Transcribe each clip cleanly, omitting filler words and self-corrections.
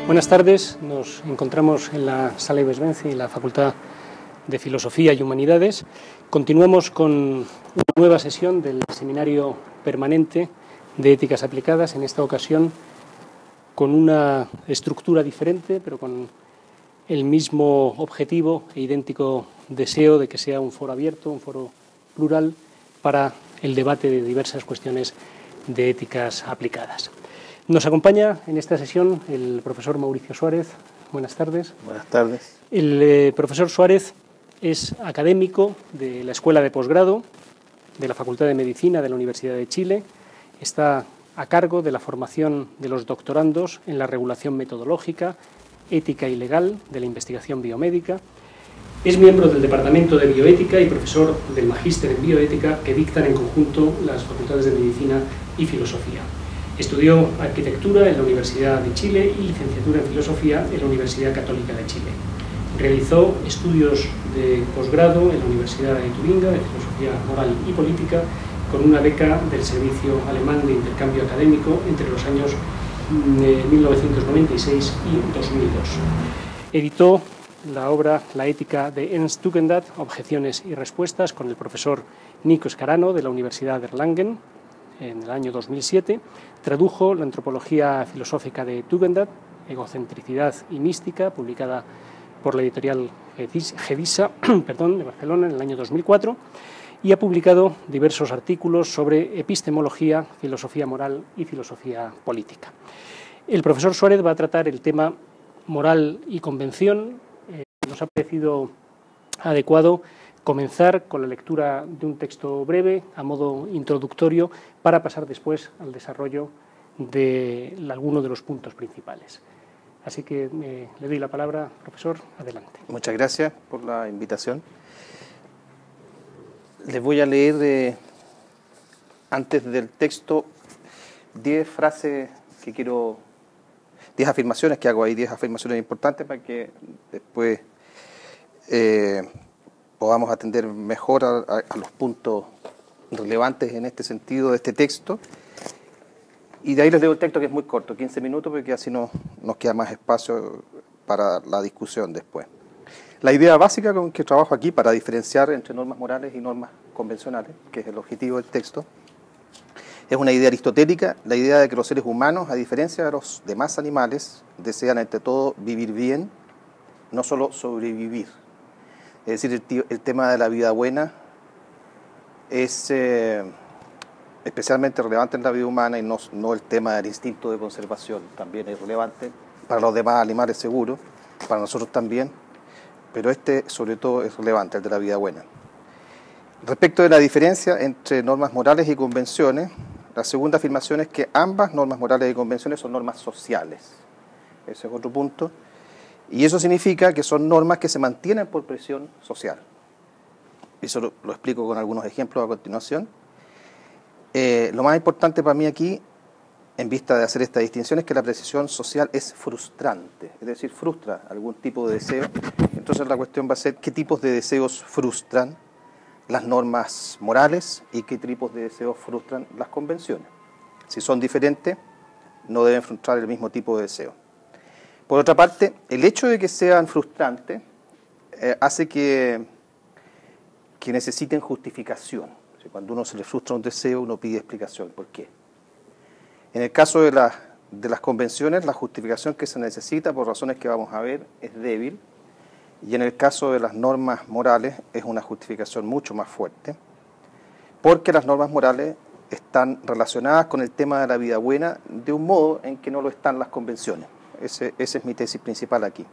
Buenas tardes, nos encontramos en la Sala Ives Bence y la Facultad de Filosofía y Humanidades. Continuamos con una nueva sesión del Seminario Permanente de Éticas Aplicadas, en esta ocasión con una estructura diferente, pero con el mismo objetivo e idéntico deseo de que sea un foro abierto, un foro plural para el debate de diversas cuestiones de éticas aplicadas. Nos acompaña en esta sesión el profesor Mauricio Suárez. Buenas tardes. Buenas tardes. El profesor Suárez es académico de la Escuela de Posgrado de la Facultad de Medicina de la Universidad de Chile. Está a cargo de la formación de los doctorandos en la regulación metodológica, ética y legal de la investigación biomédica. Es miembro del Departamento de Bioética y profesor del Magíster en Bioética que dictan en conjunto las Facultades de Medicina y Filosofía. Estudió Arquitectura en la Universidad de Chile y licenciatura en Filosofía en la Universidad Católica de Chile. Realizó estudios de posgrado en la Universidad de Turingia de Filosofía Moral y Política con una beca del Servicio Alemán de Intercambio Académico entre los años 1996 y 2002. Editó la obra La ética de Ernst Tugendhat, Objeciones y respuestas, con el profesor Nico Scarano de la Universidad de Erlangen en el año 2007. Tradujo la Antropología filosófica de Tugendhat, Egocentricidad y mística, publicada por la editorial Gedisa de Barcelona en el año 2004, y ha publicado diversos artículos sobre epistemología, filosofía moral y filosofía política. El profesor Suárez va a tratar el tema moral y convención. Nos ha parecido adecuado comenzar con la lectura de un texto breve, a modo introductorio, para pasar después al desarrollo de algunos de los puntos principales. Así que le doy la palabra, profesor, adelante. Muchas gracias por la invitación. Les voy a leer antes del texto 10 frases que quiero, 10 afirmaciones que hago ahí, 10 afirmaciones importantes para que después podamos atender mejor a los puntos relevantes en este sentido de este texto. Y de ahí les leo el texto, que es muy corto, 15 minutos, porque así nos queda más espacio para la discusión después. La idea básica con que trabajo aquí para diferenciar entre normas morales y normas convencionales, que es el objetivo del texto, es una idea aristotélica, la idea de que los seres humanos, a diferencia de los demás animales, desean ante todo vivir bien, no solo sobrevivir. Es decir, el tema de la vida buena es especialmente relevante en la vida humana y no el tema del instinto de conservación. También es relevante para los demás animales seguro, para nosotros también, pero este sobre todo es relevante, el de la vida buena. Respecto de la diferencia entre normas morales y convenciones, la segunda afirmación es que ambas normas morales y convenciones son normas sociales. Ese es otro punto. Y eso significa que son normas que se mantienen por presión social. Eso lo explico con algunos ejemplos a continuación. Lo más importante para mí aquí, en vista de hacer esta distinción, es que la presión social es frustrante, es decir, frustra algún tipo de deseo. Entonces la cuestión va a ser qué tipos de deseos frustran las normas morales y qué tipos de deseos frustran las convenciones. Si son diferentes, no deben frustrar el mismo tipo de deseo. Por otra parte, el hecho de que sean frustrantes hace que necesiten justificación. O sea, cuando uno se le frustra un deseo, uno pide explicación. ¿Por qué? En el caso de las convenciones, la justificación que se necesita, por razones que vamos a ver, es débil. Y en el caso de las normas morales, es una justificación mucho más fuerte, porque las normas morales están relacionadas con el tema de la vida buena de un modo en que no lo están las convenciones. Esa es mi tesis principal aquí.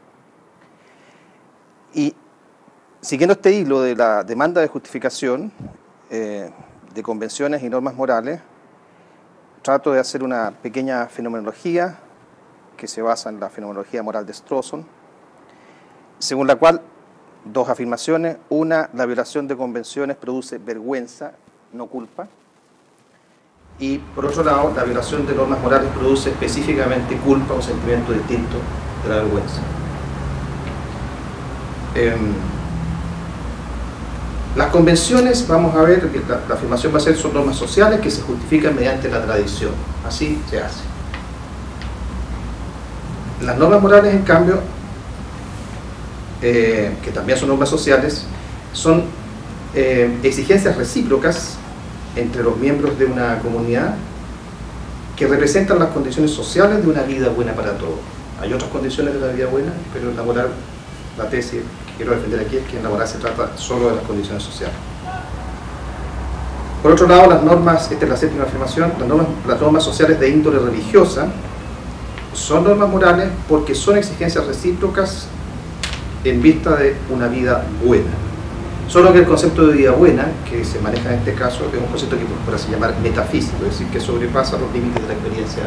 Y siguiendo este hilo de la demanda de justificación de convenciones y normas morales, trato de hacer una pequeña fenomenología que se basa en la fenomenología moral de Strawson, según la cual, dos afirmaciones: una, la violación de convenciones produce vergüenza, no culpa, y por otro lado, la violación de normas morales produce específicamente culpa, un sentimiento distinto de la vergüenza. Las convenciones, vamos a ver, la afirmación va a ser, son normas sociales que se justifican mediante la tradición. Así se hace. Las normas morales, en cambio, que también son normas sociales, son exigencias recíprocas entre los miembros de una comunidad que representan las condiciones sociales de una vida buena para todos. Hay otras condiciones de la vida buena, pero en la moral, la tesis que quiero defender aquí es que en la moral se trata solo de las condiciones sociales. Por otro lado, las normas, esta es la séptima afirmación, las normas sociales de índole religiosa son normas morales porque son exigencias recíprocas en vista de una vida buena. Solo que el concepto de vida buena, que se maneja en este caso, es un concepto que por así llamar metafísico, es decir, que sobrepasa los límites de la experiencia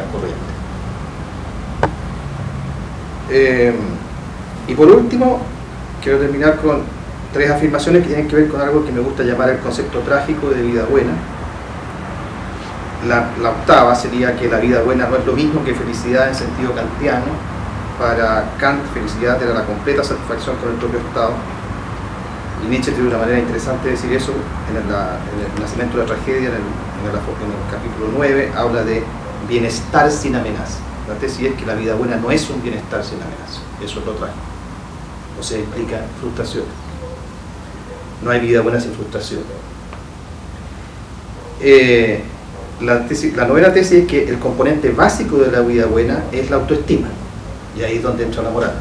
corriente. Y por último, quiero terminar con 3 afirmaciones que tienen que ver con algo que me gusta llamar el concepto trágico de vida buena. La octava sería que la vida buena no es lo mismo que felicidad en sentido kantiano. Para Kant, felicidad era la completa satisfacción con el propio estado. Y Nietzsche tiene una manera interesante de decir eso en el Nacimiento de la Tragedia, en el capítulo 9, habla de bienestar sin amenaza. La tesis es que la vida buena no es un bienestar sin amenaza, eso es lo trágico. O sea, implica frustración. No hay vida buena sin frustración. La novena tesis es que el componente básico de la vida buena es la autoestima, y ahí es donde entra la moral.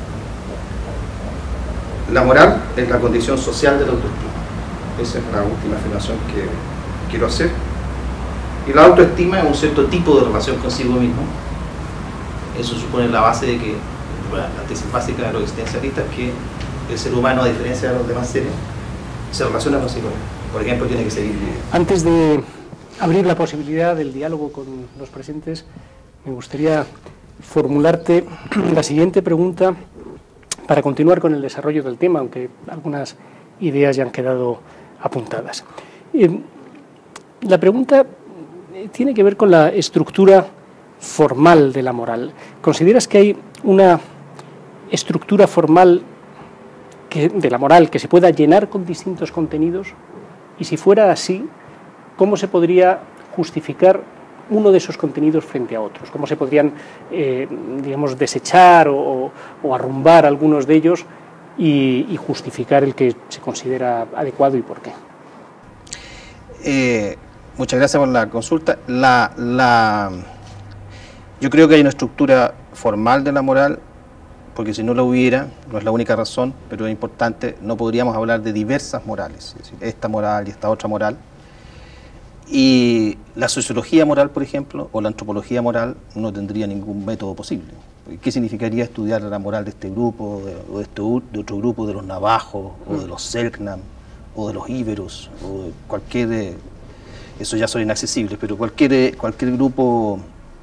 La moral es la condición social de la autoestima. Esa es la última afirmación que quiero hacer. Y la autoestima es un cierto tipo de relación consigo mismo. Eso supone la base de que, bueno, la tesis básica de los existencialistas es que el ser humano, a diferencia de los demás seres, se relaciona consigo mismo. Por ejemplo, tiene que seguir viviendo. Antes de abrir la posibilidad del diálogo con los presentes, me gustaría formularte la siguiente pregunta para continuar con el desarrollo del tema, aunque algunas ideas ya han quedado apuntadas. La pregunta tiene que ver con la estructura formal de la moral. ¿Consideras que hay una estructura formal de la moral que se pueda llenar con distintos contenidos? Y si fuera así, ¿cómo se podría justificar uno de esos contenidos frente a otros? ¿Cómo se podrían, digamos, desechar o arrumbar algunos de ellos y justificar el que se considera adecuado y por qué? Muchas gracias por la consulta. Yo creo que hay una estructura formal de la moral, porque si no la hubiera, no es la única razón, pero es importante, no podríamos hablar de diversas morales, es decir, esta moral y esta otra moral. Y la sociología moral, por ejemplo, o la antropología moral, no tendría ningún método posible. ¿Qué significaría estudiar la moral de este grupo, o de otro grupo, de los navajos, o de los selknam, o de los íberos, o de cualquier... eso ya son inaccesibles, pero cualquier grupo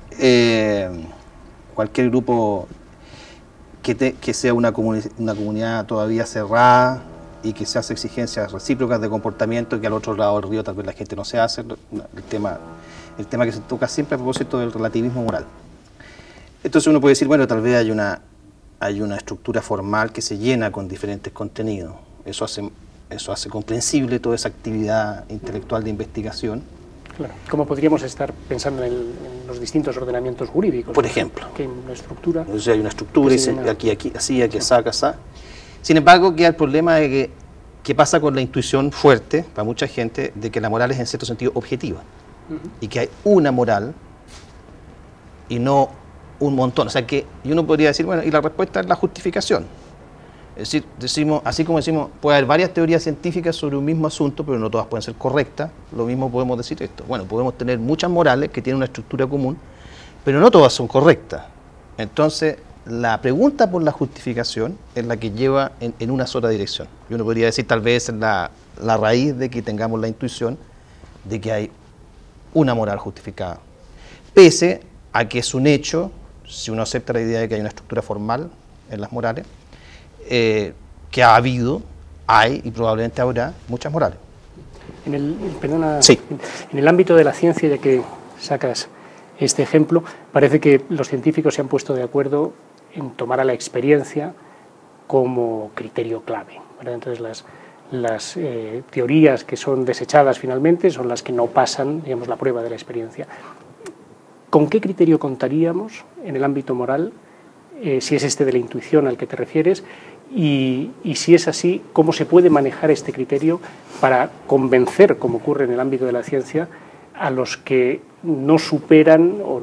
que sea una comunidad todavía cerrada y que se hace exigencias recíprocas de comportamiento que al otro lado del río tal vez la gente no se hace, el tema que se toca siempre a propósito del relativismo moral. Entonces uno puede decir, bueno, tal vez hay una estructura formal que se llena con diferentes contenidos. Eso hace comprensible toda esa actividad intelectual de investigación. Claro. ¿Cómo podríamos estar pensando en los distintos ordenamientos jurídicos? Por ejemplo. Que hay una estructura. O sea, hay una estructura, y aquí, así, aquí, así. Sin embargo, queda el problema de que pasa con la intuición fuerte, para mucha gente, de que la moral es en cierto sentido objetiva. Y que hay una moral y no un montón. O sea, que uno podría decir, bueno, y la respuesta es la justificación. Es decir, así como decimos, puede haber varias teorías científicas sobre un mismo asunto, pero no todas pueden ser correctas, lo mismo podemos decir esto. Bueno, podemos tener muchas morales que tienen una estructura común, pero no todas son correctas. Entonces, la pregunta por la justificación es la que lleva en una sola dirección. Y uno podría decir, tal vez, es la raíz de que tengamos la intuición de que hay una moral justificada. Pese a que es un hecho, si uno acepta la idea de que hay una estructura formal en las morales, que ha habido, hay y probablemente habrá muchas morales. Sí. En el ámbito de la ciencia, ya que sacas este ejemplo, parece que los científicos se han puesto de acuerdo en tomar a la experiencia como criterio clave, ¿verdad? Entonces las teorías que son desechadas finalmente son las que no pasan, digamos, la prueba de la experiencia. ¿Con qué criterio contaríamos en el ámbito moral si es este de la intuición al que te refieres, y si es así, cómo se puede manejar este criterio para convencer, como ocurre en el ámbito de la ciencia, a los que no superan o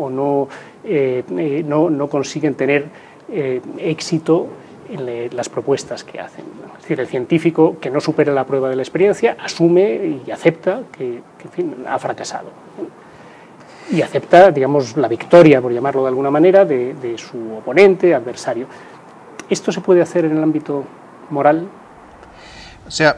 no consiguen tener éxito en las propuestas que hacen. Es decir, el científico que no supera la prueba de la experiencia asume y acepta que en fin, ha fracasado. Y acepta, digamos, la victoria, por llamarlo de alguna manera, de su oponente, adversario. ¿Esto se puede hacer en el ámbito moral? O sea,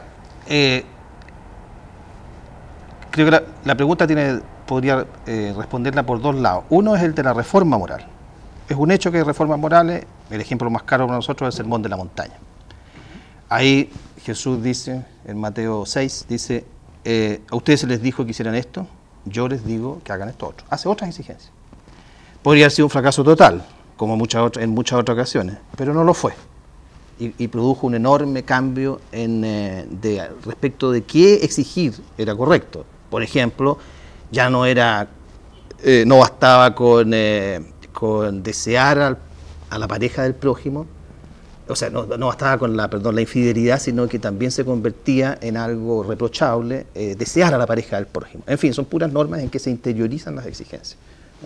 creo que la pregunta podría responderla por dos lados. Uno es el de la reforma moral. Es un hecho que hay reformas morales, el ejemplo más claro para nosotros es el Sermón de la Montaña. Ahí Jesús dice, en Mateo 6, dice, a ustedes se les dijo que hicieran esto, yo les digo que hagan esto otro. Hace otras exigencias. Podría haber sido un fracaso total, como en muchas otras ocasiones, pero no lo fue. Y produjo un enorme cambio respecto de qué exigir era correcto. Por ejemplo, ya no bastaba con desear a la pareja del prójimo, o sea, no bastaba con la infidelidad, sino que también se convertía en algo reprochable desear a la pareja del prójimo. En fin, son puras normas en que se interiorizan las exigencias.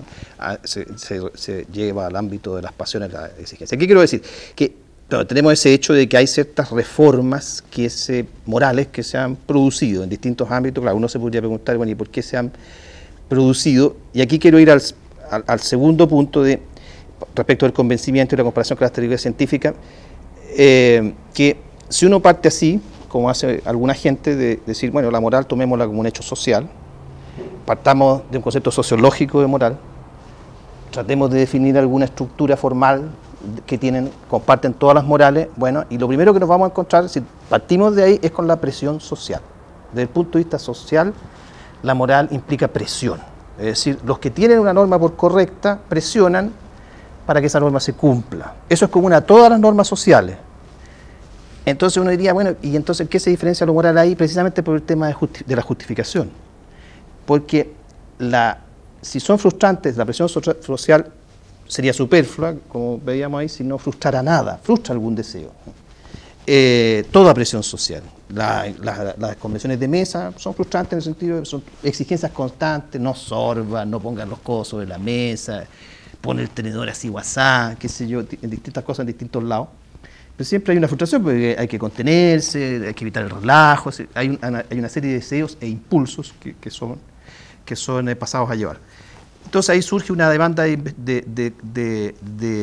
Se lleva al ámbito de las pasiones la exigencia. ¿Qué quiero decir? Que tenemos ese hecho de que hay ciertas reformas morales que se han producido en distintos ámbitos. Claro, uno se podría preguntar, bueno, ¿y por qué se han producido? Y aquí quiero ir al segundo punto respecto del convencimiento y la comparación con las teorías científicas, que si uno parte así, como hace alguna gente, de decir, bueno, la moral tomémosla como un hecho social, partamos de un concepto sociológico de moral, tratemos de definir alguna estructura formal que comparten todas las morales, bueno, y lo primero que nos vamos a encontrar, si partimos de ahí, es con la presión social. Desde el punto de vista social, la moral implica presión. Es decir, los que tienen una norma por correcta presionan para que esa norma se cumpla. Eso es común a todas las normas sociales. Entonces uno diría, bueno, ¿y entonces qué se diferencia lo moral ahí? Precisamente por el tema de la justificación. Porque si son frustrantes, la presión social sería superflua, como veíamos ahí, si no frustrara nada, frustra algún deseo. Toda presión social. Las convenciones de mesa son frustrantes en el sentido de son exigencias constantes, no sorban, no pongan los codos sobre la mesa, pone el tenedor así guasá, qué sé yo, en distintas cosas en distintos lados. Pero siempre hay una frustración porque hay que contenerse, hay que evitar el relajo, hay una serie de deseos e impulsos que son pasados a llevar. Entonces ahí surge una demanda de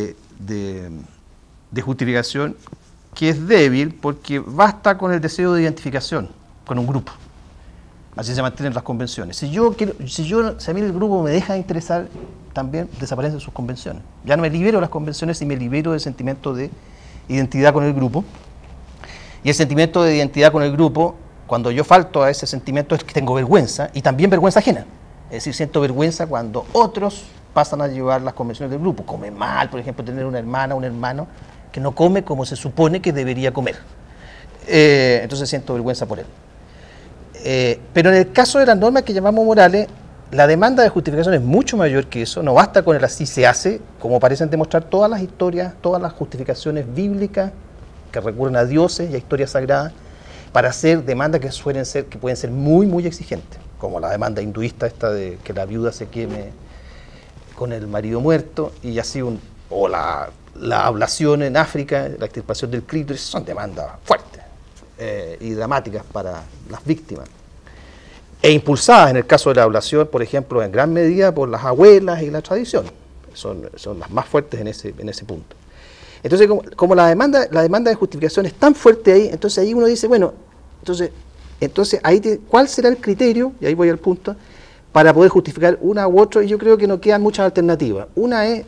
justificación que es débil porque basta con el deseo de identificación con un grupo. Así se mantienen las convenciones. Si a mí el grupo me deja de interesar, también desaparecen sus convenciones. Ya no me libero de las convenciones y me libero del sentimiento de identidad con el grupo. Y el sentimiento de identidad con el grupo, cuando yo falto a ese sentimiento, es que tengo vergüenza y también vergüenza ajena. Es decir, siento vergüenza cuando otros pasan a llevar las convenciones del grupo. Come mal, por ejemplo, tener una hermana o un hermano que no come como se supone que debería comer. Entonces siento vergüenza por él. Pero en el caso de las normas que llamamos morales, la demanda de justificación es mucho mayor que eso. No basta con el así se hace, como parecen demostrar todas las historias, todas las justificaciones bíblicas que recurren a dioses y a historias sagradas para hacer demandas que pueden ser muy, muy exigentes, como la demanda hinduista esta de que la viuda se queme con el marido muerto, y así o la ablación en África, la extirpación del clítoris, son demandas fuertes y dramáticas para las víctimas. E impulsadas en el caso de la ablación, por ejemplo, en gran medida por las abuelas y la tradición. Son las más fuertes en ese punto. Entonces, como la demanda de justificación es tan fuerte ahí, entonces ahí uno dice, bueno, entonces ahí ¿cuál será el criterio? Y ahí voy al punto, para poder justificar una u otra, y yo creo que no quedan muchas alternativas. Una es,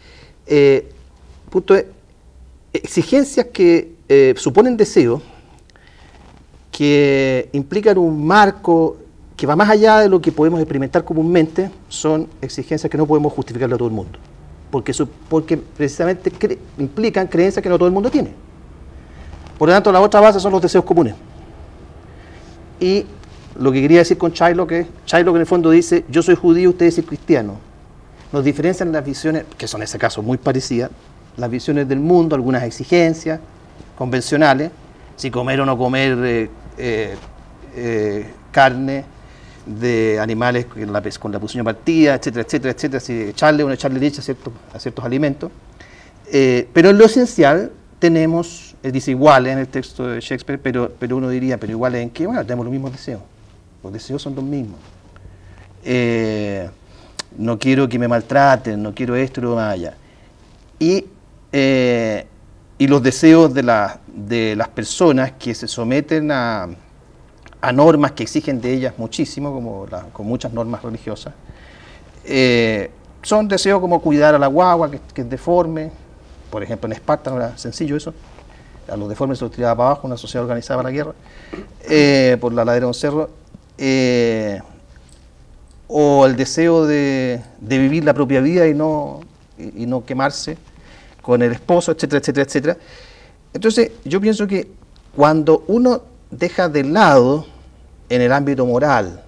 exigencias que suponen deseos, que implican un marco que va más allá de lo que podemos experimentar comúnmente, son exigencias que no podemos justificarle a todo el mundo, porque precisamente implican creencias que no todo el mundo tiene. Por lo tanto, la otra base son los deseos comunes. Y lo que quería decir con Shylock en el fondo dice, yo soy judío, ustedes son cristianos. Nos diferencian las visiones, que son en ese caso muy parecidas, las visiones del mundo, algunas exigencias convencionales, si comer o no comer carne de animales con la posición partida, etcétera, etcétera, etcétera, si echarle o no echarle leche a ciertos alimentos. Pero en lo esencial tenemos desiguales en el texto de Shakespeare, pero uno diría, ¿pero iguales en qué? Bueno, tenemos los mismos deseos. Los deseos son los mismos. No quiero que me maltraten, no quiero esto y lo más allá. Y los deseos de las personas que se someten a normas que exigen de ellas muchísimo, con muchas normas religiosas, son deseos como cuidar a la guagua, que es deforme. Por ejemplo, en Esparta no era sencillo eso. A los deformes se los tiraba para abajo, una sociedad organizada para la guerra, por la ladera de un cerro. O el deseo de vivir la propia vida y no quemarse con el esposo, etcétera, etcétera, etcétera. Entonces, yo pienso que cuando uno deja de lado en el ámbito moral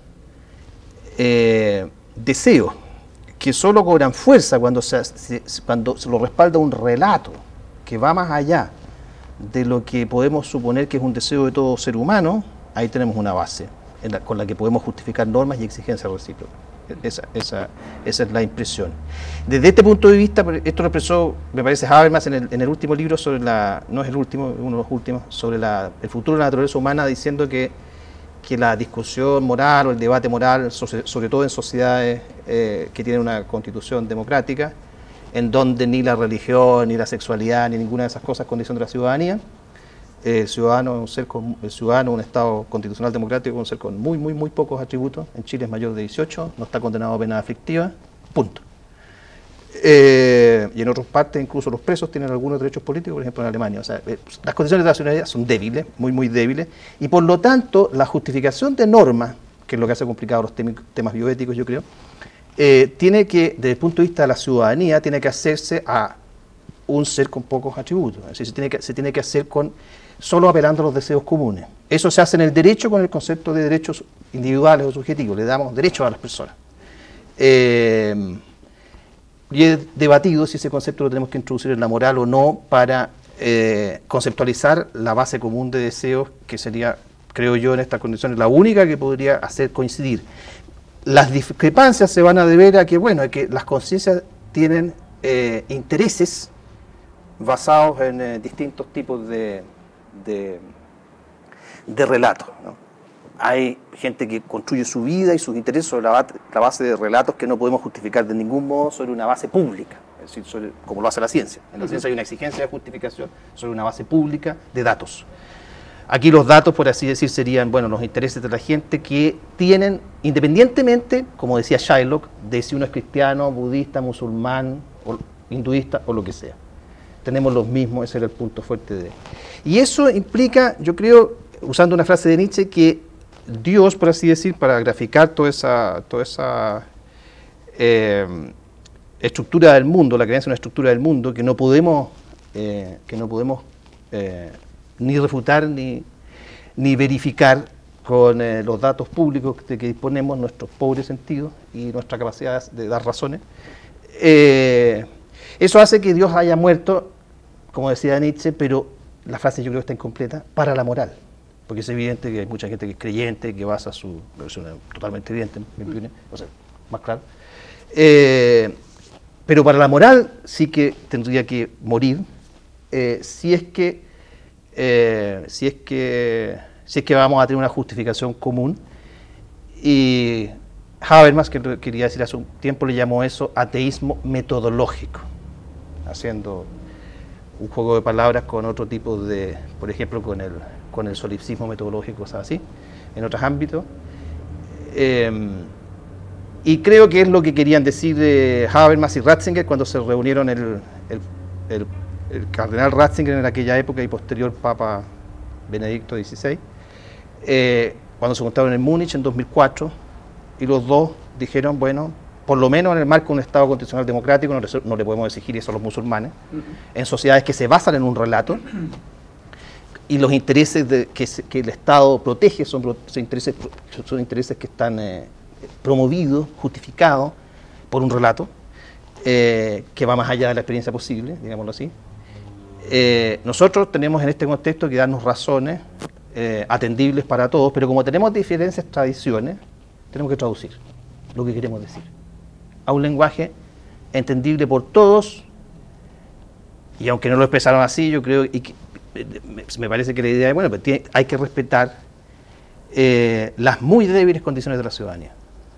deseos que solo cobran fuerza cuando se lo respalda un relato que va más allá de lo que podemos suponer que es un deseo de todo ser humano, ahí tenemos una base con la que podemos justificar normas y exigencias recíprocas. Esa es la impresión. Desde este punto de vista, esto lo expresó, me parece, Habermas en el último libro sobre no es el último, uno de los últimos, sobre el futuro de la naturaleza humana, diciendo que la discusión moral o el debate moral, sobre todo en sociedades que tienen una constitución democrática, en donde ni la religión, ni la sexualidad, ni ninguna de esas cosas condiciona la ciudadanía. El ciudadano es un Estado constitucional democrático, un ser con muy, muy, muy pocos atributos. En Chile es mayor de 18, no está condenado a pena aflictiva, punto. Y en otras partes, incluso los presos tienen algunos derechos políticos, por ejemplo en Alemania. O sea, las condiciones de la ciudadanía son débiles, muy, muy débiles, y por lo tanto, la justificación de normas, que es lo que hace complicado los temas bioéticos, yo creo, tiene que, desde el punto de vista de la ciudadanía, tiene que hacerse a un ser con pocos atributos. Es decir, se tiene que hacer solo apelando a los deseos comunes. Eso se hace en el derecho con el concepto de derechos individuales o subjetivos. Le damos derechos a las personas. Y he debatido si ese concepto lo tenemos que introducir en la moral o no para conceptualizar la base común de deseos, que sería, creo yo, en estas condiciones, la única que podría hacer coincidir. Las discrepancias se van a deber a que, bueno, que las conciencias tienen intereses basados en distintos tipos de relatos, ¿no? Hay gente que construye su vida y sus intereses sobre la base de relatos que no podemos justificar de ningún modo sobre una base pública, es decir, como lo hace la ciencia. En la ciencia hay una exigencia de justificación sobre una base pública de datos. Aquí los datos, por así decir, serían, bueno, los intereses de la gente que tienen, independientemente, como decía Shylock, de si uno es cristiano, budista, musulmán, o hinduista o lo que sea. Tenemos los mismos, ese era el punto fuerte de él. Y eso implica, yo creo, usando una frase de Nietzsche, que Dios, por así decir, para graficar toda esa estructura del mundo, la creencia en una estructura del mundo que no podemos ni refutar ni verificar con los datos públicos de que disponemos, nuestros pobres sentidos y nuestra capacidad de dar razones. Eso hace que Dios haya muerto, como decía Nietzsche, pero la frase yo creo que está incompleta, para la moral. Porque es evidente que hay mucha gente que es creyente, que basa su versión totalmente evidente, o sea, más claro. Pero para la moral sí que tendría que morir, si es que vamos a tener una justificación común. Y Habermas, que quería decir hace un tiempo, le llamó eso ateísmo metodológico, haciendo un juego de palabras con otro tipo de, por ejemplo, con el solipsismo metodológico, cosas así, en otros ámbitos. Y creo que es lo que querían decir Habermas y Ratzinger cuando se reunieron el cardenal Ratzinger en aquella época y posterior Papa Benedicto XVI, cuando se juntaron en Múnich en 2004, y los dos dijeron, bueno, por lo menos en el marco de un Estado constitucional democrático no le podemos exigir eso a los musulmanes, en sociedades que se basan en un relato, y los intereses que el Estado protege son intereses que están promovidos, justificados por un relato. que va más allá de la experiencia posible, digámoslo así. Nosotros tenemos en este contexto que darnos razones atendibles para todos, pero como tenemos diferentes tradiciones, tenemos que traducir lo que queremos decir a un lenguaje entendible por todos, y aunque no lo expresaron así, yo creo, me parece que la idea es, bueno, pues hay que respetar las muy débiles condiciones de la ciudadanía.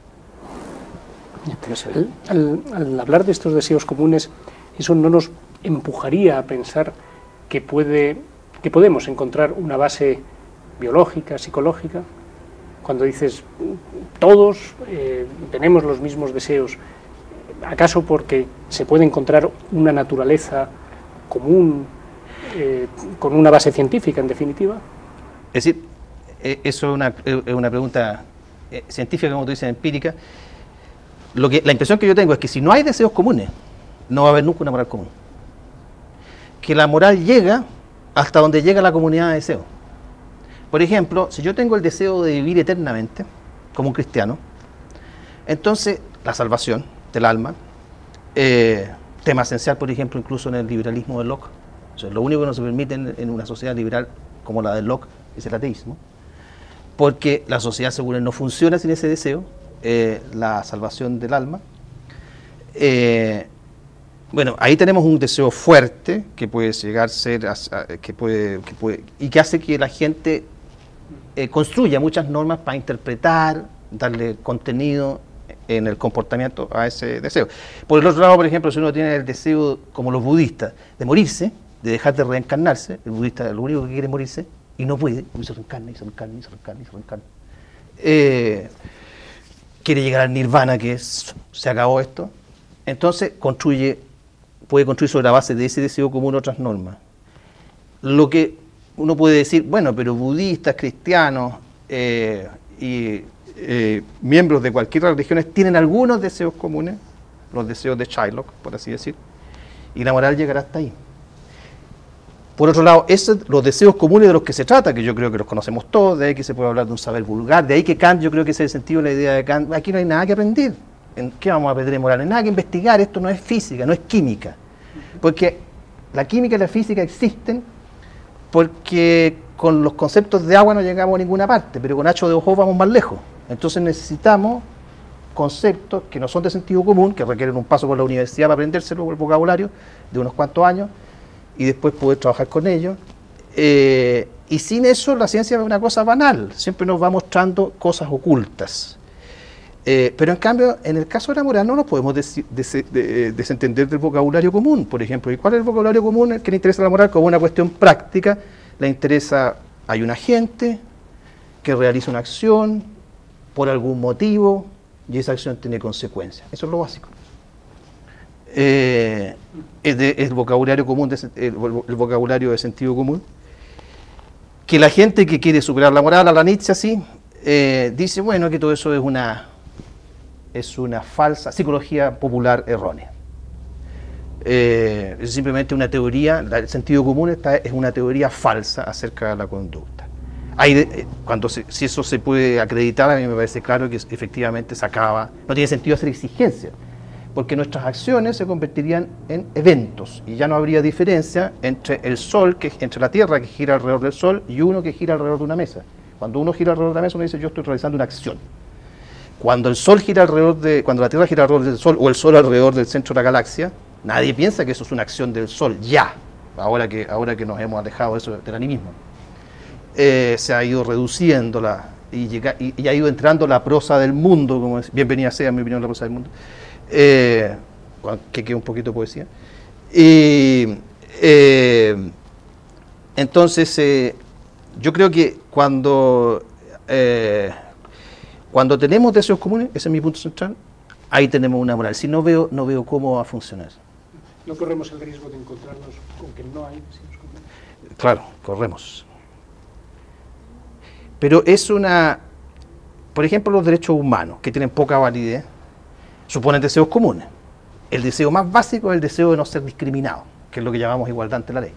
Al hablar de estos deseos comunes, ¿eso no nos empujaría a pensar que podemos encontrar una base biológica, psicológica? Cuando dices, todos tenemos los mismos deseos, ¿acaso porque se puede encontrar una naturaleza común con una base científica, en definitiva? Es decir, eso es una pregunta científica, como tú dices, empírica. La impresión que yo tengo es que si no hay deseos comunes, no va a haber nunca una moral común. Que la moral llega hasta donde llega la comunidad de deseos. Por ejemplo, si yo tengo el deseo de vivir eternamente, como un cristiano, entonces la salvación del alma, tema esencial, por ejemplo, incluso en el liberalismo de Locke. O sea, lo único que no se permite en una sociedad liberal como la de Locke es el ateísmo, porque la sociedad segura no funciona sin ese deseo, la salvación del alma. Bueno, ahí tenemos un deseo fuerte que puede llegar a ser, y que hace que la gente construya muchas normas para interpretar, darle contenido en el comportamiento a ese deseo. Por el otro lado, por ejemplo, si uno tiene el deseo, como los budistas, de morirse, de dejar de reencarnarse, el budista lo único que quiere es morirse, y no puede, y se reencarna, y se reencarna, y se reencarna, y se reencarna. Quiere llegar al nirvana, que es, se acabó esto, entonces puede construir sobre la base de ese deseo común otras normas. Lo que uno puede decir, bueno, pero budistas, cristianos y miembros de cualquier religión tienen algunos deseos comunes, los deseos de Shylock, por así decir, y la moral llegará hasta ahí. Por otro lado, los deseos comunes de los que se trata, que yo creo que los conocemos todos, de ahí que se puede hablar de un saber vulgar, de ahí que Kant, yo creo que ese es el sentido de la idea de Kant, aquí no hay nada que aprender. ¿En qué vamos a aprender de moral? No hay nada que investigar, esto no es física, no es química. Porque la química y la física existen porque con los conceptos de agua no llegamos a ninguna parte, pero con H2O vamos más lejos. Entonces necesitamos conceptos que no son de sentido común, que requieren un paso por la universidad para aprendérselo, el vocabulario, de unos cuantos años, y después poder trabajar con ellos. Y sin eso la ciencia es una cosa banal, siempre nos va mostrando cosas ocultas. Pero en cambio, en el caso de la moral no nos podemos desentender del vocabulario común. Por ejemplo, ¿y cuál es el vocabulario común? El que le interesa a la moral como una cuestión práctica, le interesa, hay un agente que realiza una acción por algún motivo y esa acción tiene consecuencias. Eso es lo básico. El vocabulario común, el vocabulario de sentido común, que la gente que quiere superar la moral, a la Nietzsche así, dice, bueno, que todo eso es una falsa psicología popular errónea. Es simplemente una teoría, el sentido común es una teoría falsa acerca de la conducta. Si eso se puede acreditar, a mí me parece claro que efectivamente se acaba, no tiene sentido hacer exigencias, porque nuestras acciones se convertirían en eventos y ya no habría diferencia entre el Sol, entre la Tierra que gira alrededor del Sol y uno que gira alrededor de una mesa. Cuando uno gira alrededor de una mesa, uno dice, yo estoy realizando una acción. Cuando el Sol gira cuando la Tierra gira alrededor del Sol o el Sol alrededor del centro de la galaxia, nadie piensa que eso es una acción del Sol, ya, ahora que nos hemos alejado de eso, del animismo. Se ha ido reduciendo y ha ido entrando la prosa del mundo, como bienvenida sea, en mi opinión, la prosa del mundo, que queda un poquito de poesía. Entonces, yo creo que cuando tenemos deseos comunes, ese es mi punto central, ahí tenemos una moral. Si no veo cómo va a funcionar. ¿No corremos el riesgo de encontrarnos con que no hay deseos comunes? Claro, corremos. Pero por ejemplo, los derechos humanos, que tienen poca validez, suponen deseos comunes. El deseo más básico es el deseo de no ser discriminado, que es lo que llamamos igualdad ante la ley.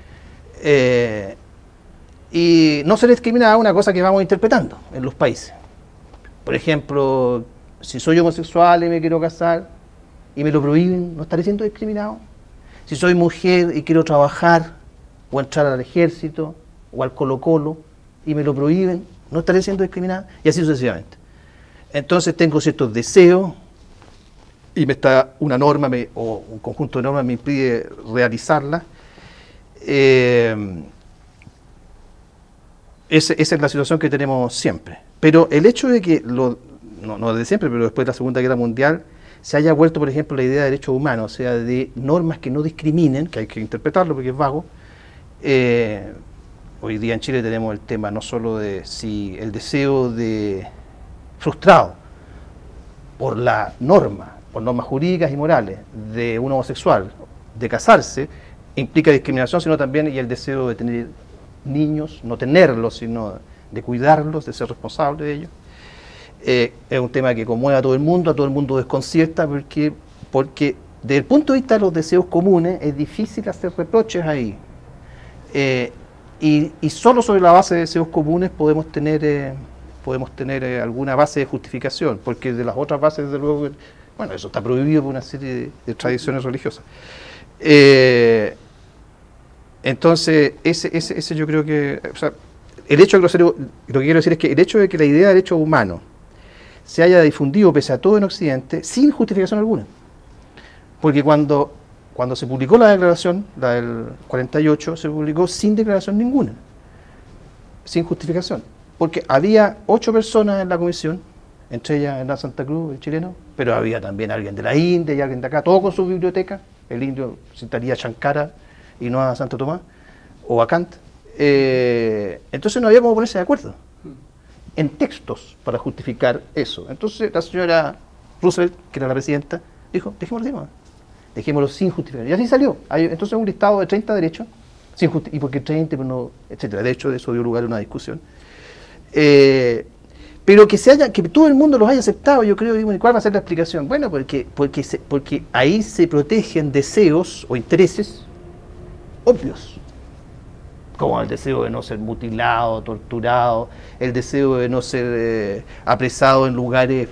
Y no ser discriminado es una cosa que vamos interpretando en los países. Por ejemplo, si soy homosexual y me quiero casar, y me lo prohíben, ¿no estaré siendo discriminado? Si soy mujer y quiero trabajar o entrar al ejército o al Colo-Colo y me lo prohíben, ¿no estaré siendo discriminada? Y así sucesivamente. Entonces tengo ciertos deseos y una norma o un conjunto de normas me impide realizarla. Esa es la situación que tenemos siempre. Pero el hecho de que, no desde siempre, pero después de la Segunda Guerra Mundial, se haya vuelto, por ejemplo, la idea de derechos humanos, o sea, de normas que no discriminen, que hay que interpretarlo porque es vago. Hoy día en Chile tenemos el tema no solo de si el deseo frustrado por por normas jurídicas y morales de un homosexual de casarse, implica discriminación, sino también y el deseo de tener niños, no tenerlos, sino de cuidarlos, de ser responsable de ellos. Es un tema que conmueve a todo el mundo desconcierta, porque desde el punto de vista de los deseos comunes es difícil hacer reproches ahí. Y solo sobre la base de deseos comunes podemos tener alguna base de justificación, porque de las otras bases, desde luego, bueno, eso está prohibido por una serie de tradiciones religiosas. Entonces, ese yo creo que, o sea, el hecho de lo que quiero decir es que el hecho de que la idea de derechos humanos se haya difundido pese a todo en Occidente sin justificación alguna, porque cuando se publicó la declaración, la del 48, se publicó sin declaración ninguna, sin justificación, porque había 8 personas en la comisión, entre ellas Hernán Santa Cruz, el chileno, pero había también alguien de la India y alguien de acá, todo con su biblioteca. El indio citaría a Shankara y no a Santo Tomás o a Kant. Entonces no había cómo ponerse de acuerdo en textos para justificar eso. Entonces la señora Roosevelt, que era la presidenta, dijo, dejémoslo sin justificación. Y así salió. Hay entonces un listado de 30 derechos, y porque 30, pero no, etcétera. De hecho, de eso dio lugar a una discusión. Pero que todo el mundo los haya aceptado, yo creo, digo, ¿y cuál va a ser la explicación? Bueno, porque ahí se protegen deseos o intereses obvios, como el deseo de no ser mutilado, torturado, el deseo de no ser apresado en lugares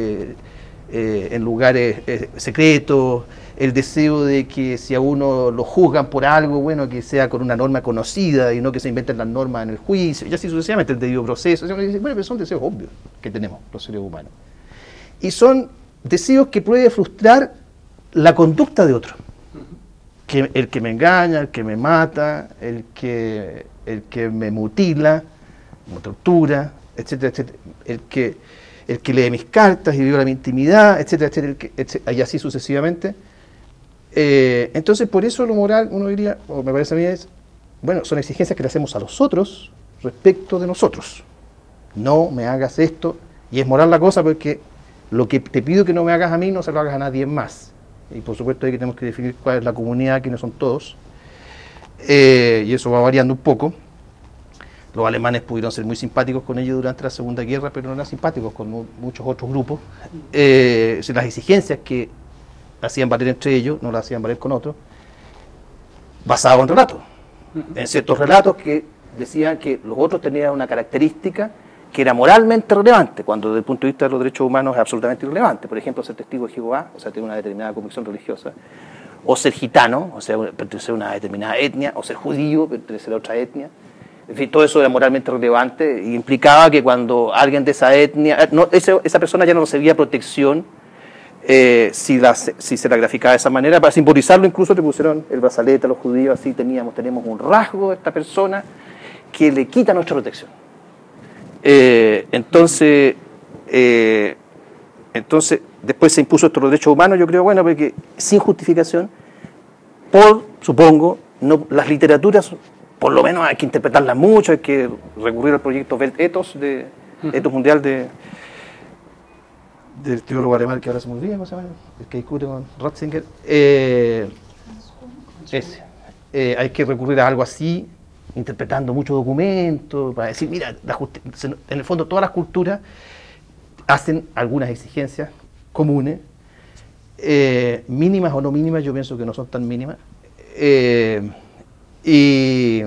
secretos, el deseo de que si a uno lo juzgan por algo, bueno, que sea con una norma conocida y no que se inventen las normas en el juicio, y así sucesivamente, el debido proceso. Bueno, pero son deseos obvios que tenemos los seres humanos. Y son deseos que pueden frustrar la conducta de otro. El que me engaña, el que me mata, el que me mutila, me tortura, etcétera, etcétera, el que lee mis cartas y viola mi intimidad, etcétera, etcétera, y así sucesivamente. Entonces, por eso lo moral, uno diría, o me parece a mí, bueno, son exigencias que le hacemos a los otros respecto de nosotros. No me hagas esto, y es moral la cosa porque lo que te pido que no me hagas a mí, no se lo hagas a nadie más. Y por supuesto ahí que tenemos que definir cuál es la comunidad, quiénes son todos, y eso va variando un poco. Los alemanes pudieron ser muy simpáticos con ellos durante la Segunda Guerra, pero no eran simpáticos con muchos otros grupos. Las exigencias que hacían valer entre ellos, no las hacían valer con otros, basado en relatos. En ciertos relatos que decían que los otros tenían una característica que era moralmente relevante, cuando desde el punto de vista de los derechos humanos es absolutamente irrelevante. Por ejemplo, ser testigo de Jehová, o sea, tener una determinada convicción religiosa, o ser gitano, o sea, pertenecer a una determinada etnia, o ser judío, pertenecer a otra etnia. En fin, todo eso era moralmente relevante y implicaba que cuando alguien de esa etnia, esa persona ya no recibía protección si se la graficaba de esa manera. Para simbolizarlo incluso le pusieron el brazalete a los judíos, así tenemos un rasgo de esta persona que le quita nuestra protección. Entonces después se impuso estos derechos humanos, yo creo, bueno, porque sin justificación, supongo, las literaturas, por lo menos hay que interpretarlas mucho, hay que recurrir al proyecto Welt Ethos, Ethos Mundial del teólogo alemán que ahora se me olvida, ¿cómo se llama? El que discute con Ratzinger. Hay que recurrir a algo así, interpretando muchos documentos, para decir, mira, en el fondo todas las culturas hacen algunas exigencias comunes, mínimas o no mínimas, yo pienso que no son tan mínimas, y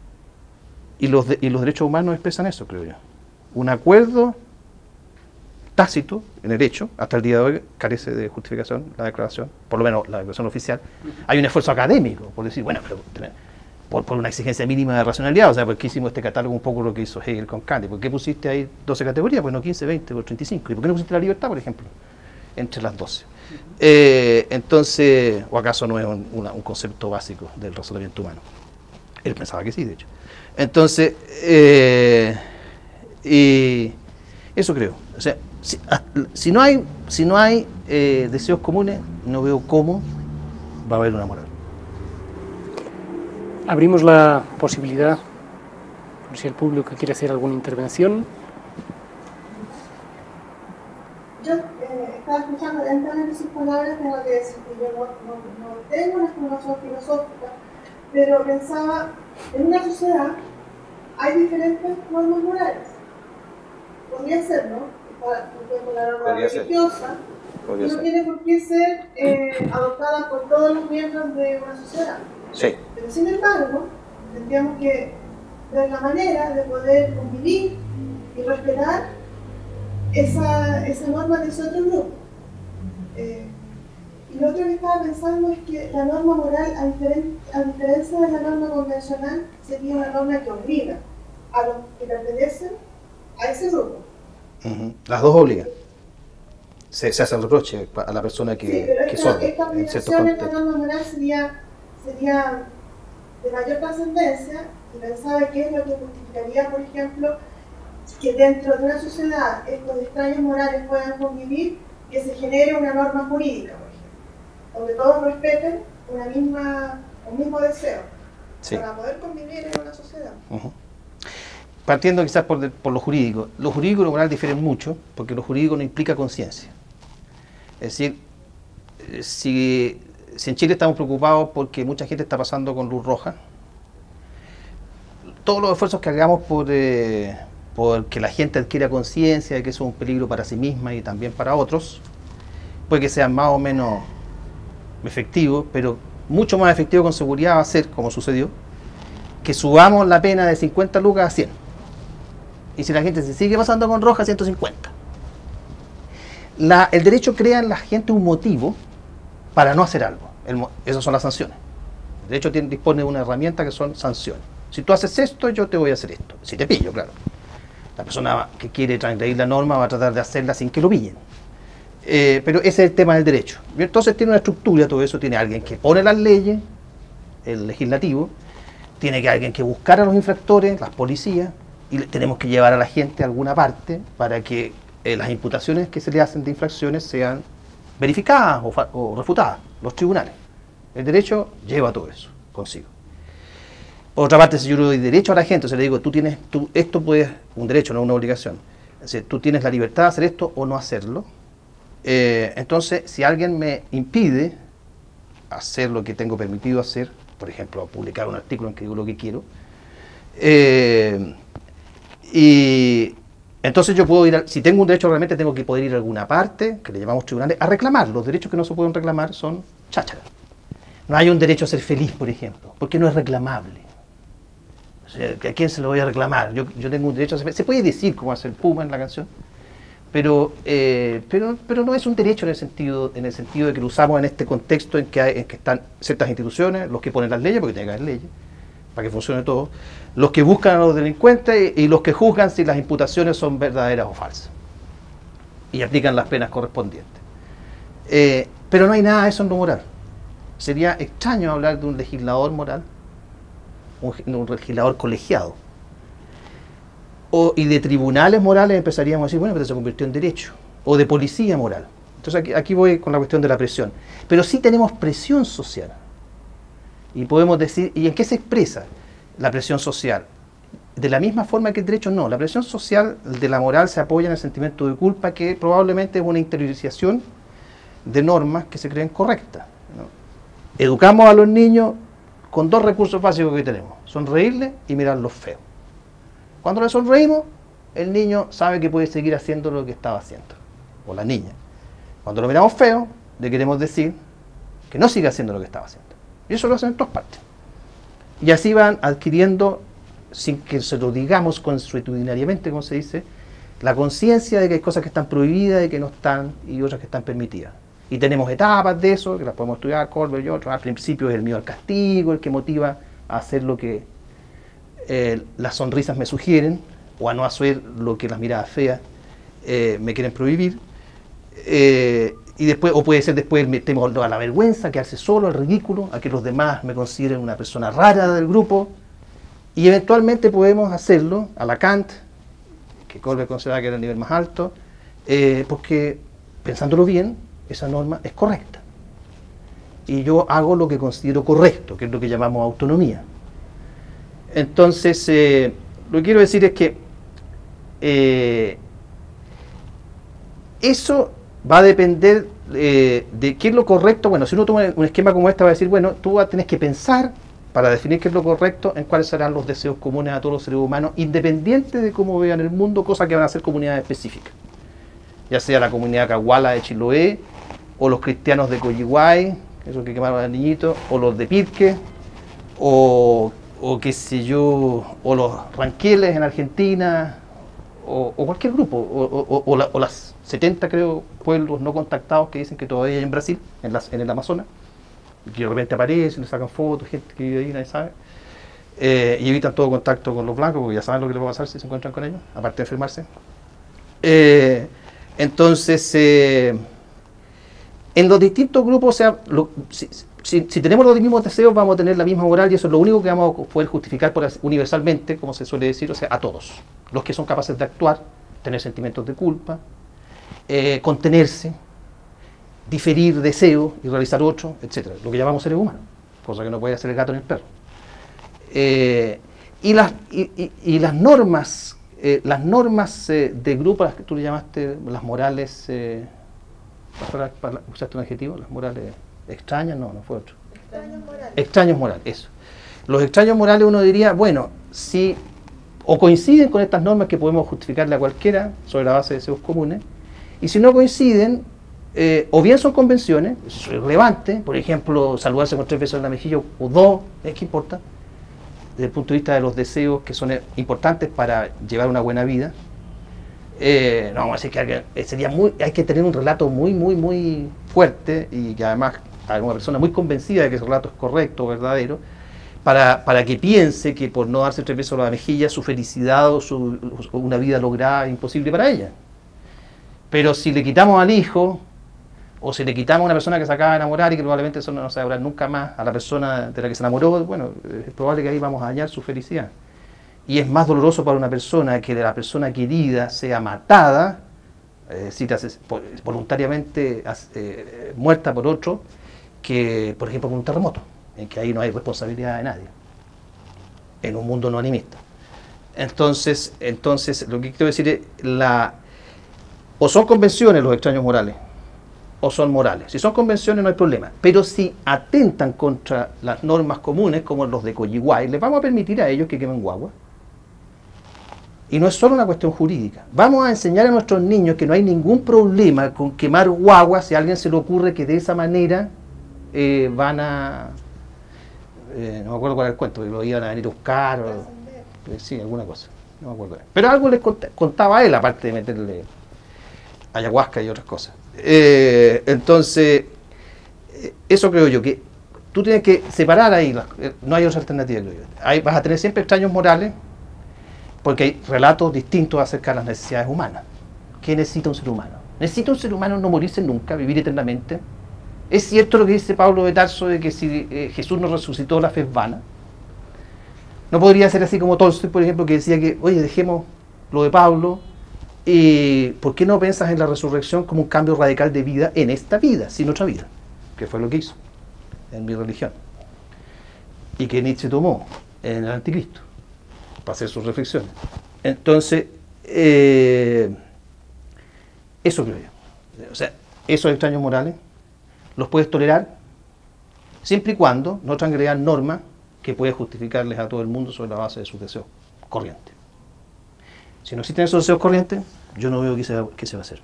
los derechos humanos expresan eso, creo yo. Un acuerdo tácito en el hecho, hasta el día de hoy carece de justificación la declaración, por lo menos la declaración oficial. Hay un esfuerzo académico por decir, bueno, pero por una exigencia mínima de racionalidad, o sea, ¿por qué hicimos este catálogo un poco lo que hizo Hegel con Kant? ¿Por qué pusiste ahí 12 categorías? Pues no 15, 20 o 35. ¿Y por qué no pusiste la libertad, por ejemplo, entre las 12? Entonces, ¿o acaso no es un concepto básico del razonamiento humano? Él pensaba que sí, de hecho. Entonces, y eso creo. O sea, si no hay deseos comunes, no veo cómo va a haber una moral. Abrimos la posibilidad, por si el público quiere hacer alguna intervención. Yo estaba escuchando atentamente sus palabras, tengo que decir que yo no tengo una formación filosófica, pero pensaba, en una sociedad hay diferentes normas morales. Podría ser, ¿no? Por ejemplo, la norma religiosa no tiene por qué ser adoptada por todos los miembros de una sociedad. Sí. Pero sin embargo, tendríamos que ver la manera de poder convivir y respetar esa norma de ese otro grupo. Y lo otro que estaba pensando es que la norma moral, a diferencia de la norma convencional, sería una norma que obliga a los que pertenecen a ese grupo. Las dos obligan. Se hace el reproche a la persona que son. Esta obligación en la norma moral sería de mayor trascendencia, y pensaba que es lo que justificaría, por ejemplo, que dentro de una sociedad estos extraños morales puedan convivir, que se genere una norma jurídica, por ejemplo, donde todos respeten un mismo deseo, sí, para poder convivir en una sociedad. Partiendo quizás por lo jurídico. Lo jurídico y lo moral difieren mucho, porque lo jurídico no implica conciencia. Es decir, si en Chile estamos preocupados porque mucha gente está pasando con luz roja, todos los esfuerzos que hagamos por que la gente adquiera conciencia de que eso es un peligro para sí misma y también para otros, puede que sean más o menos efectivos, pero mucho más efectivo con seguridad va a ser, como sucedió, que subamos la pena de 50 lucas a 100. Y si la gente se sigue pasando con roja, 150. El derecho crea en la gente un motivo para no hacer algo. Esas son las sanciones. El derecho dispone de una herramienta que son sanciones. Si tú haces esto, yo te voy a hacer esto. Si te pillo, claro. La persona que quiere transgredir la norma va a tratar de hacerla sin que lo pillen. Pero ese es el tema del derecho. Entonces tiene una estructura, todo eso. Tiene alguien que pone las leyes, el legislativo. Tiene que alguien que buscar a los infractores, las policías. Y tenemos que llevar a la gente a alguna parte para que las imputaciones que se le hacen de infracciones sean verificadas o refutadas, los tribunales. El derecho lleva todo eso consigo. Por otra parte, si yo le doy derecho a la gente, o sea, le digo, esto puedes, un derecho, no una obligación, es decir, tú tienes la libertad de hacer esto o no hacerlo, entonces, si alguien me impide hacer lo que tengo permitido hacer, por ejemplo, publicar un artículo en que digo lo que quiero, y entonces yo puedo ir, si tengo un derecho realmente tengo que poder ir a alguna parte, que le llamamos tribunales, a reclamar. Los derechos que no se pueden reclamar son chácharas. No hay un derecho a ser feliz, por ejemplo, porque no es reclamable. O sea, ¿a quién se lo voy a reclamar? Yo tengo un derecho a ser feliz. Se puede decir, como hace el Puma en la canción, pero no es un derecho en el sentido de que lo usamos en este contexto en que están ciertas instituciones, los que ponen las leyes, porque tiene que haber leyes, para que funcione todo, los que buscan a los delincuentes y los que juzgan si las imputaciones son verdaderas o falsas y aplican las penas correspondientes. Pero no hay nada de eso en lo moral. Sería extraño hablar de un legislador moral, un legislador colegiado, y de tribunales morales empezaríamos a decir, bueno, pero se convirtió en derecho, o de policía moral. Entonces aquí voy con la cuestión de la presión. Pero sí tenemos presión social. Y podemos decir, ¿y en qué se expresa la presión social? De la misma forma que el derecho, no. La presión social de la moral se apoya en el sentimiento de culpa, que probablemente es una interiorización de normas que se creen correctas, ¿no? Educamos a los niños con dos recursos básicos que tenemos: sonreírles y mirarlos feos. Cuando le sonreímos, el niño sabe que puede seguir haciendo lo que estaba haciendo, o la niña. Cuando lo miramos feo, le queremos decir que no siga haciendo lo que estaba haciendo. Y eso lo hacen en todas partes. Y así van adquiriendo, sin que se lo digamos consuetudinariamente, como se dice, la conciencia de que hay cosas que están prohibidas y que no están, y otras que están permitidas. Y tenemos etapas de eso, que las podemos estudiar, Colbert y otros. Al principio es el miedo al castigo, el que motiva a hacer lo que las sonrisas me sugieren, o a no hacer lo que las miradas feas me quieren prohibir. Y después, o puede ser después me temo a la vergüenza, quedarse solo, al ridículo, a que los demás me consideren una persona rara del grupo. Y eventualmente podemos hacerlo a la Kant, que Colbert consideraba que era el nivel más alto, porque pensándolo bien, esa norma es correcta. Y yo hago lo que considero correcto, que es lo que llamamos autonomía. Entonces, lo que quiero decir es que eso va a depender de qué es lo correcto. Bueno, si uno toma un esquema como este, va a decir, bueno, tú vas a tener que pensar, para definir qué es lo correcto, en cuáles serán los deseos comunes a todos los seres humanos, independiente de cómo vean el mundo, cosas que van a ser comunidades específicas. Ya sea la comunidad cahuala de Chiloé, o los cristianos de Coyihuay, esos que quemaron al niñito, o los de Pirque, o qué sé yo, o los ranqueles en Argentina, o cualquier grupo, o las 70, creo, pueblos no contactados que dicen que todavía hay en Brasil, en el Amazonas, que de repente aparecen, le sacan fotos, gente que vive ahí, nadie sabe, y evitan todo contacto con los blancos, porque ya saben lo que les va a pasar si se encuentran con ellos, aparte de enfermarse. Entonces, en los distintos grupos, o sea, si tenemos los mismos deseos, vamos a tener la misma moral, y eso es lo único que vamos a poder justificar universalmente, como se suele decir, o sea, a todos. Los que son capaces de actuar, tener sentimientos de culpa, contenerse, diferir deseos y realizar otros, etc. Lo que llamamos seres humanos, cosa que no puede hacer el gato ni el perro. Y las normas de grupo, las que tú le llamaste las morales, ¿usaste un adjetivo? Las morales extrañas, no fue otro. Extraños morales, eso. Los extraños morales uno diría, bueno, si o coinciden con estas normas que podemos justificarle a cualquiera sobre la base de deseos comunes, y si no coinciden, o bien son convenciones, es relevante, por ejemplo, saludarse con 3 besos en la mejilla o 2, ¿qué importa? Desde el punto de vista de los deseos que son importantes para llevar una buena vida. No vamos a decir que hay que tener un relato muy fuerte y que además hay una persona muy convencida de que ese relato es correcto, verdadero, para que piense que por no darse 3 besos en la mejilla su felicidad o una vida lograda es imposible para ella. Pero si le quitamos al hijo, o si le quitamos a una persona que se acaba de enamorar y que probablemente eso no se va a hablar nunca más a la persona de la que se enamoró, bueno, es probable que ahí vamos a dañar su felicidad. Y es más doloroso para una persona que la persona querida sea matada, voluntariamente muerta por otro, que por ejemplo por un terremoto, en que ahí no hay responsabilidad de nadie, en un mundo no animista. Entonces lo que quiero decir es, o son convenciones los extraños morales, o son morales. Si son convenciones no hay problema, pero si atentan contra las normas comunes, como los de Coyihuay, les vamos a permitir a ellos que quemen guagua. Y no es solo una cuestión jurídica. Vamos a enseñar a nuestros niños que no hay ningún problema con quemar guagua si a alguien se le ocurre que de esa manera van a... no me acuerdo cuál era el cuento, que lo iban a venir a buscar, sí, alguna cosa, no me acuerdo. Pero algo les contaba a él, aparte de meterle ayahuasca y otras cosas. Entonces, eso creo yo, que tú tienes que separar ahí, no hay otra alternativa, creo yo. Vas a tener siempre extraños morales, porque hay relatos distintos acerca de las necesidades humanas. ¿Qué necesita un ser humano? ¿Necesita un ser humano no morirse nunca, vivir eternamente? ¿Es cierto lo que dice Pablo de Tarso de que si Jesús no resucitó, la fe es vana? No podría ser así como Tolstoy, por ejemplo, que decía que, oye, dejemos lo de Pablo, y ¿por qué no piensas en la resurrección como un cambio radical de vida en esta vida, sin otra vida? Que fue lo que hizo en Mi religión. Y que Nietzsche tomó en el Anticristo, para hacer sus reflexiones. Entonces, eso creo yo. O sea, esos extraños morales los puedes tolerar siempre y cuando no transgredan normas que puedes justificarles a todo el mundo sobre la base de sus deseos corrientes. Si no existen esos deseos corrientes, yo no veo qué se va a hacer.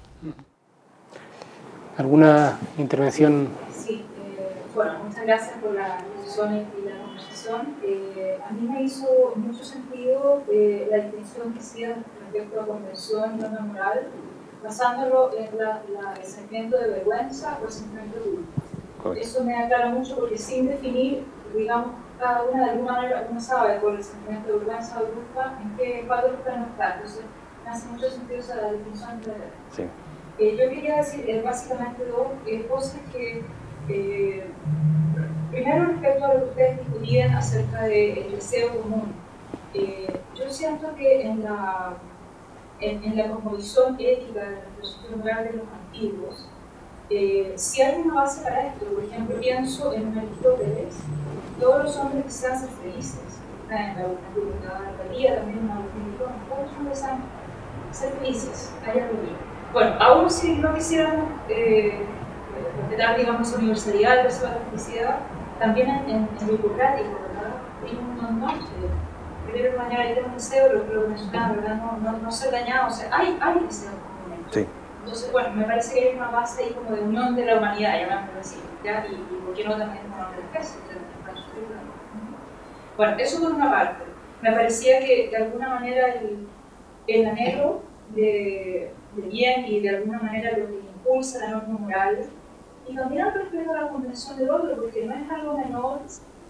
¿Alguna intervención? Sí, bueno, muchas gracias por las discusiones y la conversación. A mí me hizo mucho sentido la distinción que hacía respecto a convención y norma moral, basándolo en el sentimiento de vergüenza o el sentimiento de culpa. Eso me aclara mucho porque sin definir, digamos, cada una de alguna manera uno sabe por el sentimiento de vergüenza o de culpa en qué cuadro no está. Entonces, me hace mucho sentido esa definición de sí. Yo quería decir básicamente dos cosas que, primero respecto a lo que ustedes discutían acerca del deseo común. Yo siento que en la cosmovisión ética de la filosofía moral de los antiguos, si hay una base para esto, por ejemplo, pienso en Aristóteles, todos los hombres desean ser felices, en la vida también, todos los hombres desean ser felices, hay algo bien. Bueno, aún si no quisiéramos respetar, digamos, universalidad del deseo de la felicidad, también en lo hipocrático, ¿verdad? Hay un primero mañana hay un deseo, lo mencionaba, ¿verdad? No ser dañado, o sea, hay deseos comunes. Sí. Entonces, bueno, me parece que hay una base ahí como de unión de la humanidad, llamámoslo así, ¿ya? Y por qué no también con la especie, bueno, eso por una parte. Me parecía que de alguna manera el anhelo de bien y de alguna manera lo que impulsa la norma moral, y también al respeto a la convención del otro, porque no es algo menor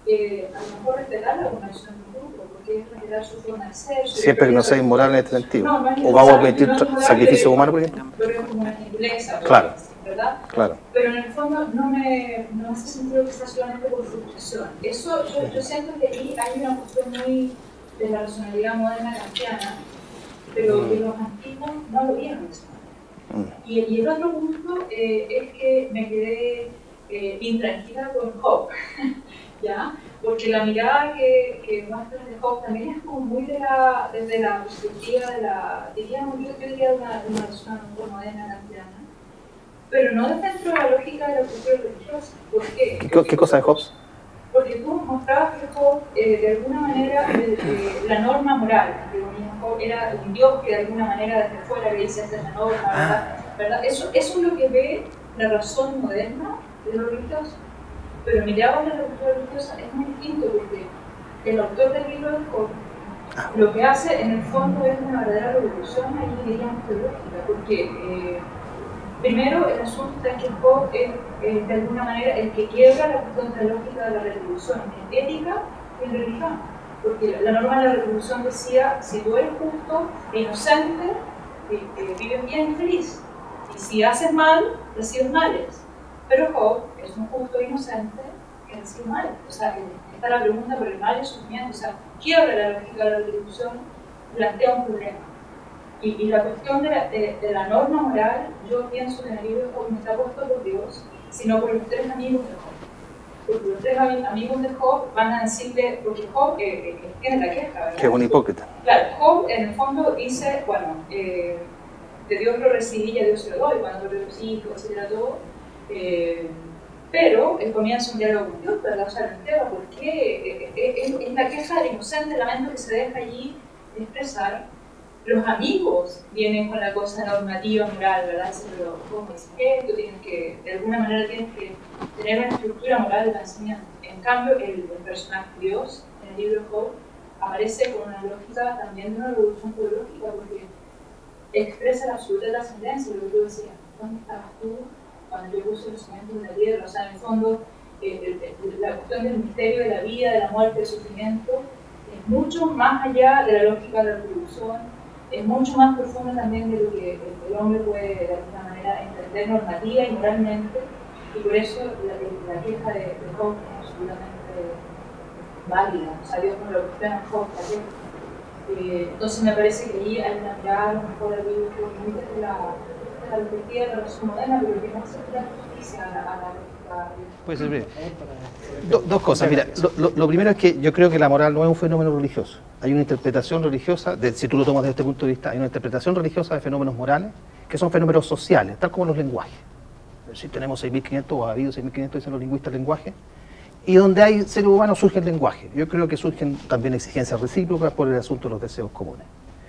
a lo mejor respetar la convención del grupo, porque es respetar su forma de ser. Siempre que no sea inmoral en este sentido. No, no es o vamos a permitir sacrificio humano, por ejemplo. Pero es como una gentileza, claro. ¿verdad? Claro. Pero en el fondo no hace sentido que sea solamente por frustración. Eso, yo siento que ahí hay una cuestión muy de la racionalidad moderna kantiana, pero que los antiguos no lo vieron de esa manera. Y el otro punto es que me quedé intranquila con Hobbes, ¿ya? Porque la mirada que muestran de Hobbes también es como muy desde la perspectiva de la, diríamos, yo diría de una persona moderna kantiana, pero no dentro de la lógica de la cultura religiosa. ¿Por qué? ¿Qué cosa de Hobbes? Porque tú mostrabas que Hobbes, de alguna manera, la norma moral, Hobbes era un dios que de alguna manera desde fuera le dice esta es la norma, ¿verdad? Eso es lo que ve la razón moderna de lo religioso. Pero mirado a la cultura religiosa es muy distinto porque el autor del libro de Hobbes lo que hace en el fondo es una verdadera revolución ahí, diríamos, teológica, porque primero, el asunto es que Hobbes es de alguna manera el que quiebra la cuestión lógica de la retribución en ética y en religión. Porque la norma de la retribución decía, si tú eres justo e inocente, vives bien y feliz. Y si haces mal, recibes males. Pero Hobbes es un justo e inocente que recibe males. O sea, está la pregunta por el mal y el sufrimiento. O sea, quiebra la lógica de la retribución, plantea un problema. Y la cuestión de la norma moral, yo pienso que en el libro de Hobbes no está puesto por Dios, sino por los tres amigos de Hobbes. Porque los tres amigos de Hobbes van a decirle, porque Hobbes tiene la queja, ¿verdad? Que es un hipócrita. Claro, Hobbes en el fondo dice, bueno, de Dios lo recibí y a Dios se lo doy, cuando lo recibí, etcétera, todo. Pero él comienza un diálogo con Dios, ¿verdad? O sea, el tema, ¿por qué? Es la queja del inocente lamento que se deja allí expresar. Los amigos vienen con la cosa normativa, moral, ¿verdad? Pero ¿cómo es esto? Tienes que, de alguna manera tienes que tener una estructura moral de la enseñanza. En cambio, el personaje Dios, en el libro de Hobbes, aparece con una lógica también de una revolución teológica, porque expresa la absoluta trascendencia, lo que yo decía. ¿Dónde estabas tú cuando yo puse los cimientos de la tierra? O sea, en el fondo, la cuestión del misterio de la vida, de la muerte, del sufrimiento, es mucho más allá de la lógica de la revolución. Es mucho más profundo también de lo que el hombre puede de alguna manera entender normativa y moralmente, y por eso la queja de Hobbes es absolutamente válida. O sea, Dios no lo cuestiona a Hobbes, entonces me parece que allí hay una mirada a lo mejor del libro que muy desde la perspectiva de la razón moderna, pero que no se da justicia a la lógica. Puede ser breve. Dos cosas. Mira, lo primero es que yo creo que la moral no es un fenómeno religioso. Hay una interpretación religiosa, si tú lo tomas desde este punto de vista, hay una interpretación religiosa de fenómenos morales que son fenómenos sociales, tal como los lenguajes. Si tenemos 6.500, o ha habido 6.500, dicen los lingüistas, lenguajes, y donde hay seres humanos surge el lenguaje. Yo creo que surgen también exigencias recíprocas por el asunto de los deseos comunes.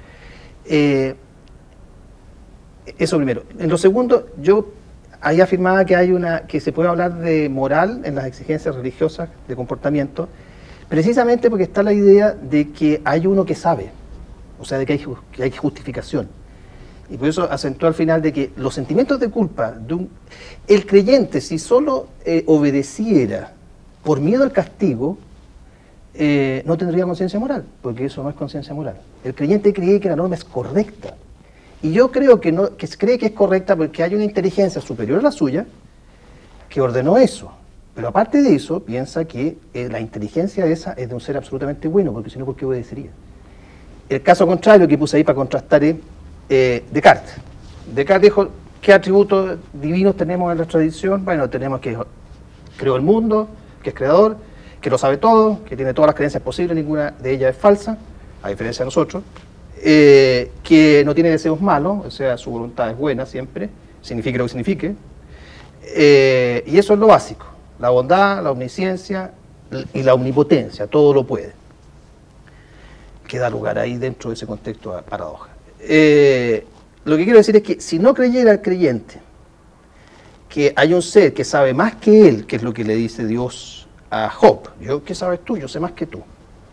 Eso primero. En lo segundo, yo ahí afirmaba que se puede hablar de moral en las exigencias religiosas de comportamiento, Precisamente porque está la idea de que hay uno que sabe, o sea, de que hay justificación. Y por eso acentúa al final de que los sentimientos de culpa, el creyente, si solo obedeciera por miedo al castigo, no tendría conciencia moral, porque eso no es conciencia moral. El creyente cree que la norma es correcta. Y yo creo que cree que es correcta porque hay una inteligencia superior a la suya que ordenó eso. Pero aparte de eso, piensa que la inteligencia esa es de un ser absolutamente bueno, porque si no, ¿por qué obedecería? El caso contrario que puse ahí para contrastar es Descartes. Descartes dijo, ¿qué atributos divinos tenemos en la tradición? Bueno, tenemos que creó el mundo, que es creador, que lo sabe todo, que tiene todas las creencias posibles, ninguna de ellas es falsa, a diferencia de nosotros, que no tiene deseos malos, o sea, su voluntad es buena siempre, signifique lo que signifique, y eso es lo básico, la bondad, la omnisciencia y la omnipotencia, todo lo puede. Que da lugar ahí dentro de ese contexto a paradoja. Lo que quiero decir es que si no creyera el creyente que hay un ser que sabe más que él, que es lo que le dice Dios a Job, ¿qué sabes tú? Yo sé más que tú.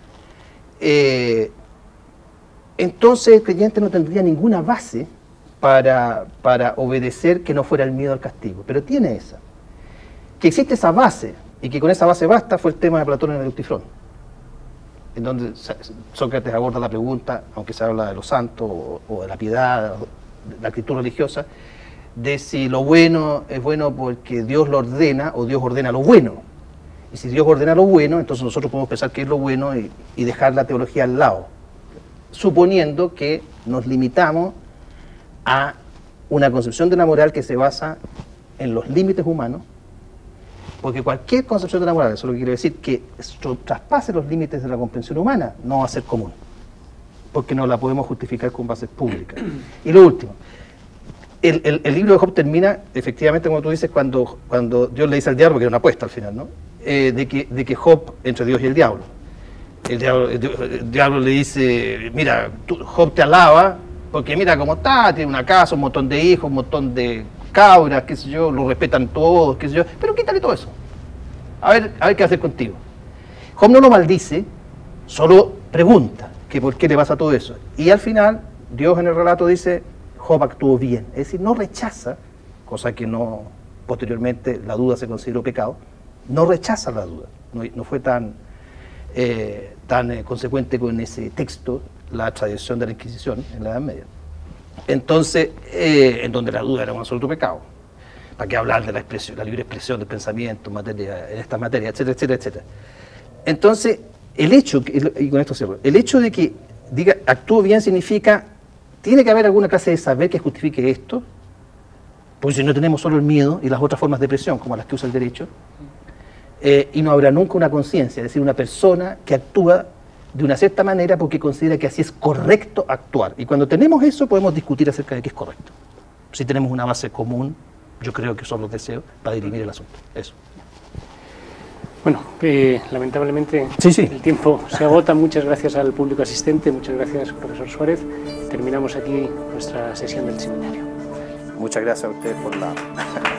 Entonces el creyente no tendría ninguna base para obedecer que no fuera el miedo al castigo, pero tiene esa. Que existe esa base, y que con esa base basta, fue el tema de Platón en el Eutifrón, en donde Sócrates aborda la pregunta, aunque se habla de los santos, o de la piedad, o de la actitud religiosa, de si lo bueno es bueno porque Dios lo ordena, o Dios ordena lo bueno. Y si Dios ordena lo bueno, entonces nosotros podemos pensar que es lo bueno y dejar la teología al lado, suponiendo que nos limitamos a una concepción de la moral que se basa en los límites humanos, porque cualquier concepción de la moral, eso es lo que quiero decir, que traspase los límites de la comprensión humana, no va a ser común, porque no la podemos justificar con bases públicas. Y lo último, el libro de Job termina, efectivamente, como tú dices, cuando Dios le dice al diablo, porque era una apuesta al final, ¿no? De que Job, entre Dios y el diablo, el diablo le dice, mira, Job te alaba, porque mira cómo está, tiene una casa, un montón de hijos, un montón de cabras, qué sé yo, lo respetan todos, qué sé yo, pero quítale todo eso. A ver qué hacer contigo. Job no lo maldice, solo pregunta que por qué le pasa todo eso. Y al final, Dios en el relato dice, Job actuó bien. Es decir, no rechaza, cosa que no, posteriormente la duda se consideró pecado, no rechaza la duda. No fue tan consecuente con ese texto, la tradición de la Inquisición en la Edad Media. Entonces, en donde la duda era un absoluto pecado. ¿Para qué hablar de la libre expresión del pensamiento en esta materia, etcétera, etcétera, etcétera? Entonces, el hecho, y con esto cierro, el hecho de que diga actúo bien significa, tiene que haber alguna clase de saber que justifique esto, porque si no tenemos solo el miedo y las otras formas de presión, como las que usa el derecho, y no habrá nunca una conciencia, es decir, una persona que actúa de una cierta manera porque considera que así es correcto actuar. Y cuando tenemos eso podemos discutir acerca de qué es correcto. Si tenemos una base común, yo creo que son los deseos para dirimir el asunto. Eso. Bueno, lamentablemente el tiempo se agota. Muchas gracias al público asistente, muchas gracias, profesor Suárez. Terminamos aquí nuestra sesión del seminario. Muchas gracias a ustedes por la